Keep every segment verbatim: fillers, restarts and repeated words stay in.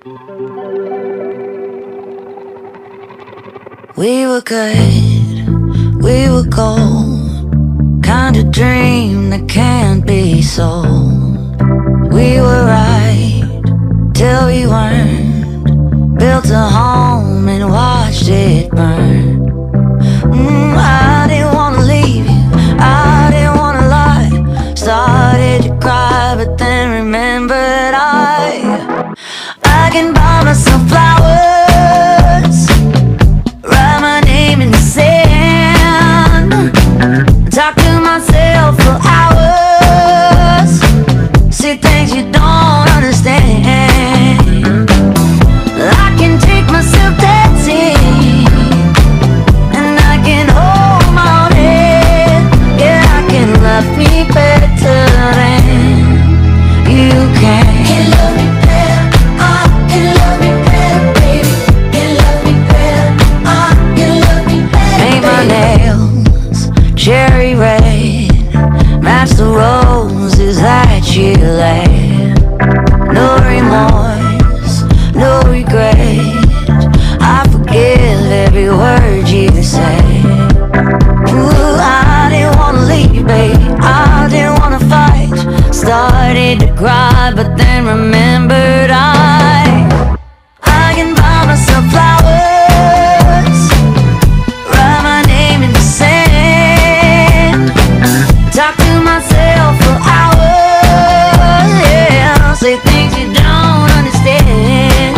We were good, we were gold, kind of dream that can't be sold. We were right till we weren't, built a home and watched it burn. mm, I didn't wanna leave you, I didn't wanna lie. Started to cry but then remembered I I can buy myself flowers, write my name in the sand, talk to myself for hours, see things you don't understand. I can take myself dancing, and I can hold my own head. Yeah, I can love me better than you can. Can love me better, I can love me better, baby. Can love me better, I can love me better. Paint my nails cherry red, match the roses that you laid. No remorse, no regret, I forgive every word you say. Ooh, I didn't wanna leave, babe, I didn't wanna fight. Started to cry but then remembered I I can buy myself flowers, write my name in the sand, talk to myself for hours, yeah, say things you don't understand.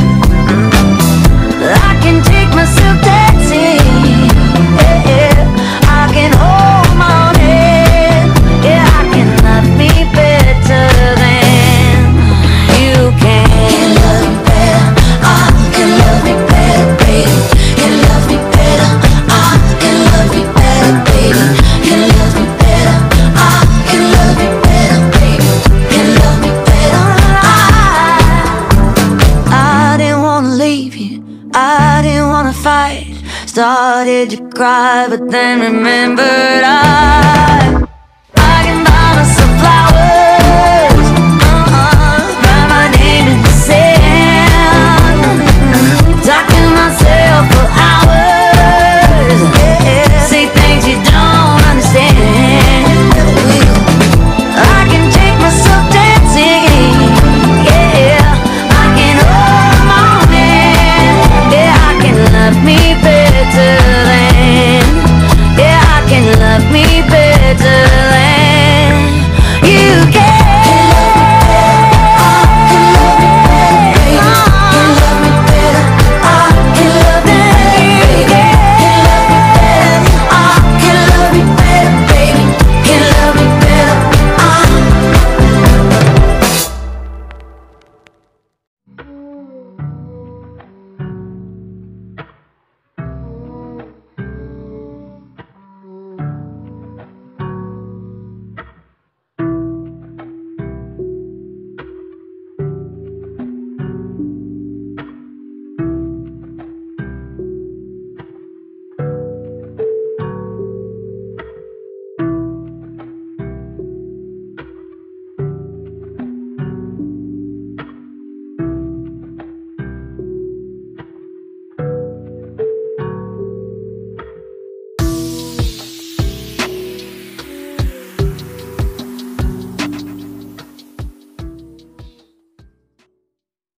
I can take myself dancing, yeah, yeah. I can hold my own head, yeah, I can love me better than you can. Can love me better, I can love me better, baby. Can love me better, I can love me better, baby. Can love me better, I can love me better, baby. Can love me better, I I didn't wanna leave you, I didn't wanna fight. Started to cry but then remembered I